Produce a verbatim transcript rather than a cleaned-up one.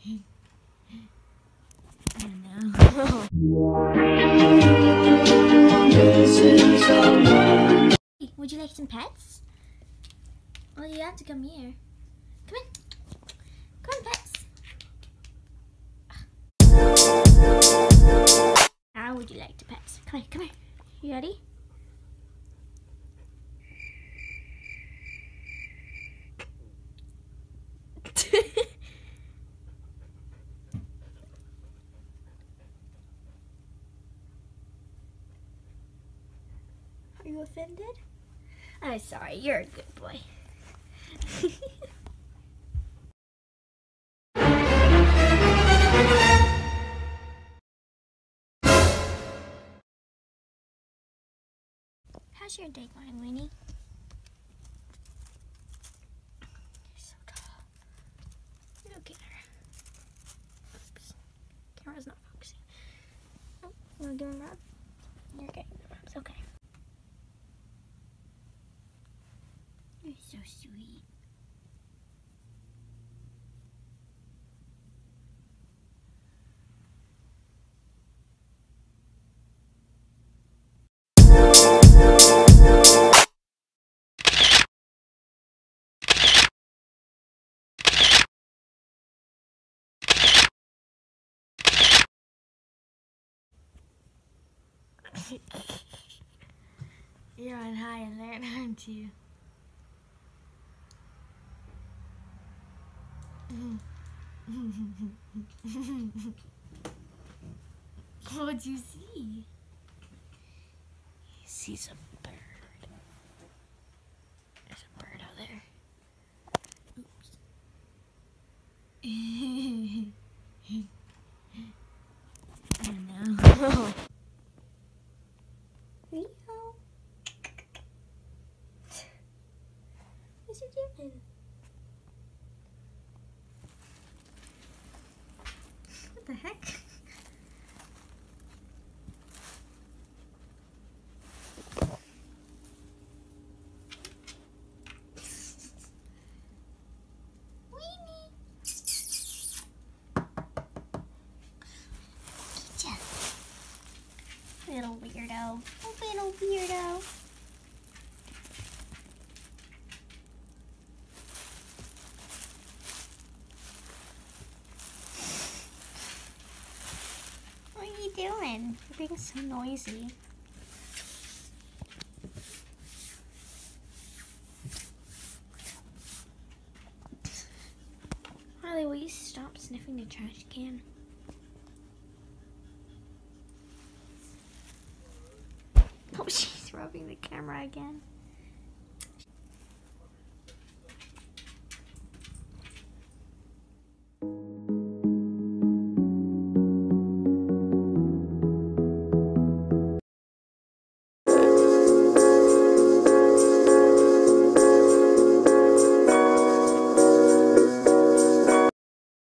I know. Would you like some pets? Well, you have to come here. Come in. Come on, pets. How would you like to pets? Come here, come here. You ready? Are you offended? I'm sorry, you're a good boy. How's your day going, Winnie? You're so tall. Look at her. Oops. Camera's not focusing. Oh, you want to give him a rub? You're getting the rubs, okay. You're so sweet. You're on high alert, aren't you? What'd you see? He sees a bird. There's a bird out there. Oops. I know. Leo. What's he doing? What the heck? Little weirdo. Little weirdo. What are you doing? You're being so noisy. Riley, will you stop sniffing the trash can? Oh, she's rubbing the camera again.